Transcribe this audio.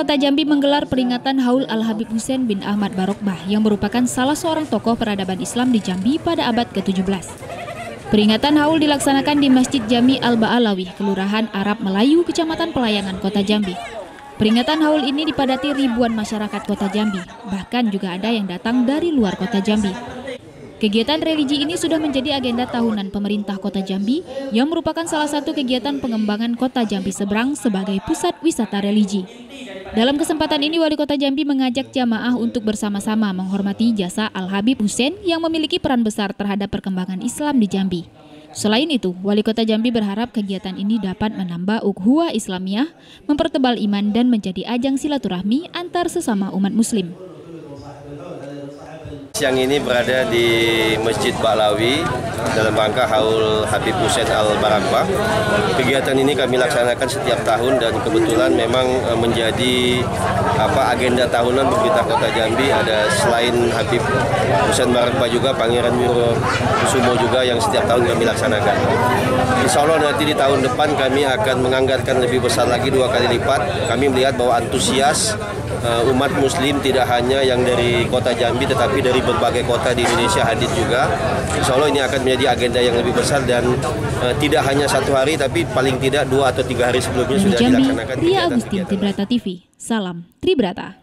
Kota Jambi menggelar peringatan Haul Al-Habib Hussein bin Ahmad Barokbah yang merupakan salah seorang tokoh peradaban Islam di Jambi pada abad ke-17. Peringatan Haul dilaksanakan di Masjid Jami Al-Ba'alawi, Kelurahan Arab Melayu, Kecamatan Pelayangan, Kota Jambi. Peringatan Haul ini dipadati ribuan masyarakat Kota Jambi, bahkan juga ada yang datang dari luar Kota Jambi. Kegiatan religi ini sudah menjadi agenda tahunan pemerintah Kota Jambi yang merupakan salah satu kegiatan pengembangan Kota Jambi Seberang sebagai pusat wisata religi. Dalam kesempatan ini, Wali Kota Jambi mengajak jamaah untuk bersama-sama menghormati jasa Al-Habib Hussein yang memiliki peran besar terhadap perkembangan Islam di Jambi. Selain itu, Wali Kota Jambi berharap kegiatan ini dapat menambah ukhuwah Islamiyah, mempertebal iman dan menjadi ajang silaturahmi antar sesama umat Muslim. Siang ini berada di Masjid Ba'alawi dalam rangka Haul Habib Hussein Al-Barokbah. Kegiatan ini kami laksanakan setiap tahun dan kebetulan memang menjadi agenda tahunan pemerintah Kota Jambi. Ada selain Habib Hussein Barokbah juga Pangeran Wirokusumo juga yang setiap tahun kami laksanakan. Insya Allah nanti di tahun depan kami akan menganggarkan lebih besar lagi 2 kali lipat. Kami melihat bahwa antusias umat Muslim tidak hanya yang dari Kota Jambi tetapi dari berbagai kota di Indonesia hadir juga. Insya Allah ini akan menjadi agenda yang lebih besar dan tidak hanya 1 hari tapi paling tidak 2 atau 3 hari sebelumnya sudah dilaksanakan. Ria Agustin, Tribrata TV. Salam Tribrata.